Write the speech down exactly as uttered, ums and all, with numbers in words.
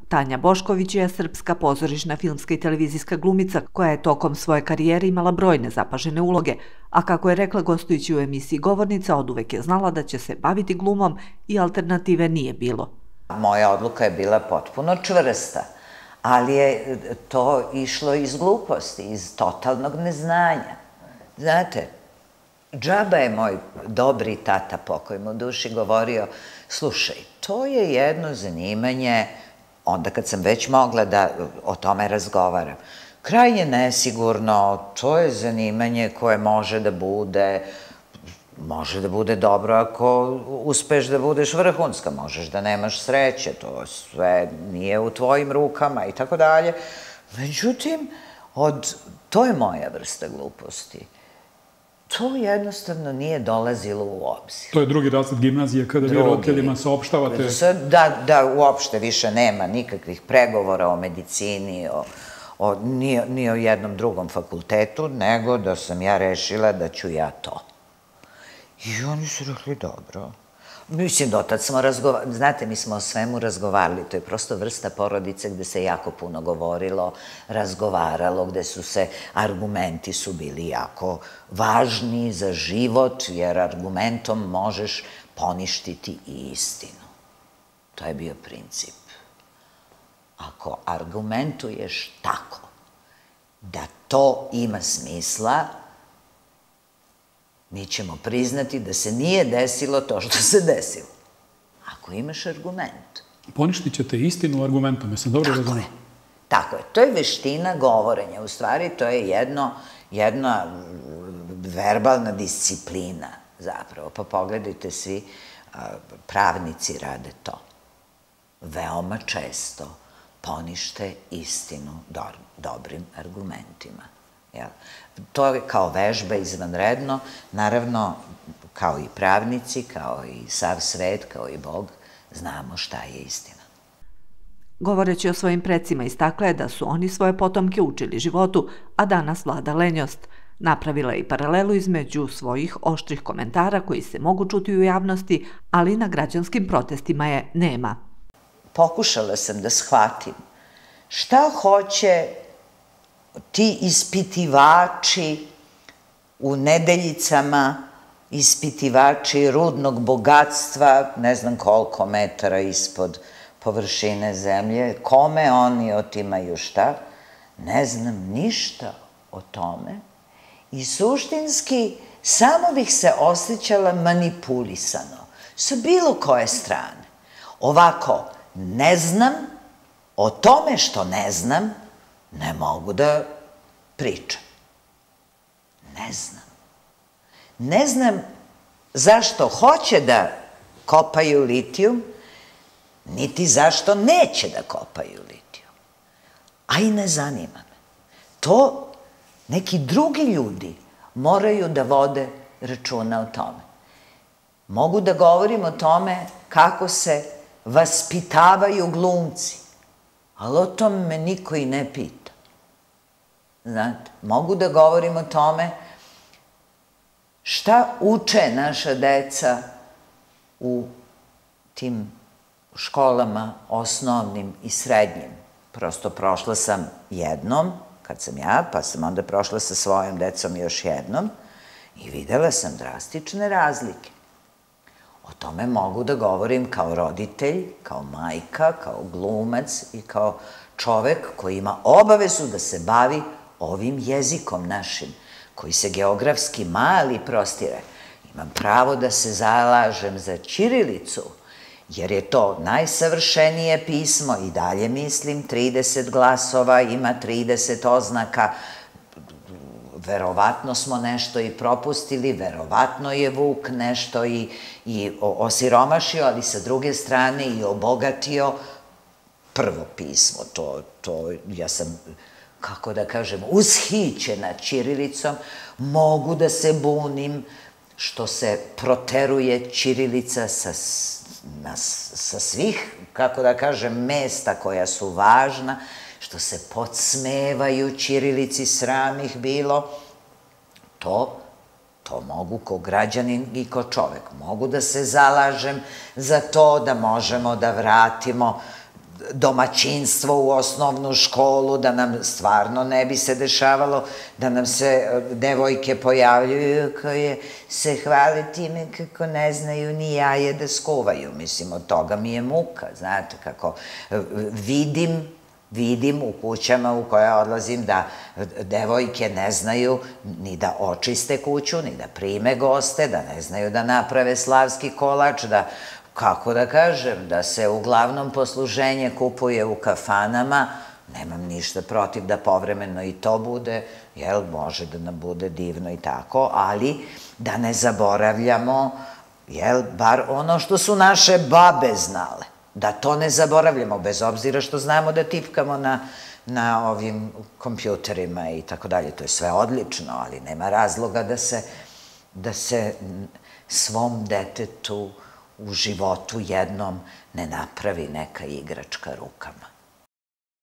Tanja Bošković je srpska pozorišna, filmska i televizijska glumica koja je tokom svoje karijere imala brojne zapažene uloge, a kako je rekla gostujući u emisiji Govornica, oduvek je znala da će se baviti glumom i alternative nije bilo. Moja odluka je bila potpuno čvrsta, ali je to išlo iz gluposti, iz totalnog neznanja. Znate, džaba je moj dobri tata, pokoj mu duši, govorio, slušaj, to je jedno zanimanje, onda kad sam već mogla da o tome razgovaram, krajnje nesigurno, to je zanimanje koje može da bude, može da bude dobro ako uspeš da budeš vrhunska, možeš da nemaš sreće, to sve nije u tvojim rukama i tako dalje. Međutim, to je moja vrsta gluposti. To jednostavno nije dolazilo u obzir. To je drugi razred gimnazije kada vi roditeljima saopštavate? Da, uopšte više nema nikakvih pregovora o medicini, ni o jednom drugom fakultetu, nego da sam ja rešila da ću ja to. I oni su rekli, dobro. Mislim, dotad smo razgovarali, znate, mi smo o svemu razgovarali, to je prosto vrsta porodice gde se jako puno govorilo, razgovaralo, gde su se, argumenti su bili jako važni za život, jer argumentom možeš poništiti i istinu. To je bio princip. Ako argumentuješ tako da to ima smisla, mi ćemo priznati da se nije desilo to što se desilo. Ako imaš argument. Poništit ćete istinu argumentom, jesam dobro razumio? Tako je. Tako je. To je veština govorenja. U stvari, to je jedna verbalna disciplina, zapravo. Pa pogledajte, svi pravnici rade to. Veoma često ponište istinu dobrim argumentima. To je kao vežba izvanredno, naravno, kao i pravnici, kao i sav svet, kao i Bog, znamo šta je istina. Govoreći o svojim precima, istakla je da su oni svoje potomke učili životu, a danas vlada lenjost. Napravila je i paralelu između svojih oštrih komentara koji se mogu čuti u javnosti, ali na građanskim protestima je nema. Pokušala sam da shvatim šta hoće ti ispitivači u Nedeljicama, ispitivači rudnog bogatstva, ne znam koliko metara ispod površine zemlje, kome oni otimaju šta, ne znam ništa o tome i suštinski samo bih se osjećala manipulisano sa bilo koje strane. Ovako, ne znam, o tome što ne znam, ne mogu da pričam. Ne znam. Ne znam zašto hoće da kopaju litijum, niti zašto neće da kopaju litijum. A i ne zanima me. To neki drugi ljudi moraju da vode računa o tome. Mogu da govorim o tome kako se vaspitavaju glumci, ali o tome me niko i ne pita. Znate, mogu da govorim o tome šta uče naša deca u tim školama, osnovnim i srednjim. Prosto prošla sam jednom, kad sam ja, pa sam onda prošla sa svojom decom još jednom i videla sam drastične razlike. O tome mogu da govorim kao roditelj, kao majka, kao glumac i kao čovek koji ima obavezu da se bavi ovim jezikom našim, koji se geografski mali prostire. Imam pravo da se zalažem za ćirilicu, jer je to najsavršenije pismo i dalje mislim, trideset glasova, ima trideset oznaka, verovatno smo nešto i propustili, verovatno je Vuk nešto i osiromašio, ali sa druge strane i obogatio prvo pismo. To, ja sam, kako da kažem, ushićena ćirilicom, mogu da se bunim što se proteruje ćirilica sa svih, kako da kažem, mesta koja su važna, što se podsmevaju ćirilici, sram ih bilo, to, to mogu ko građanin i ko čovek. Mogu da se zalažem za to da možemo da vratimo domaćinstvo u osnovnu školu, da nam stvarno ne bi se dešavalo, da nam se devojke pojavljuju koje se hvale time kako ne znaju ni jaje da skuvaju. Mislim, od toga mi je muka, znate, kako vidim, vidim u kućama u koje odlazim da devojke ne znaju ni da očiste kuću, ni da prime goste, da ne znaju da naprave slavski kolač, da, kako da kažem, da se uglavnom posluženje kupuje u kafanama. Nemam ništa protiv da povremeno i to bude, jel, može da nam bude divno i tako, ali da ne zaboravljamo, jel, bar ono što su naše babe znale, da to ne zaboravljamo, bez obzira što znamo da tipkamo na, na ovim kompjuterima i tako dalje. To je sve odlično, ali nema razloga da se, da se svom detetu u životu jednom ne napravi neka igračka rukama.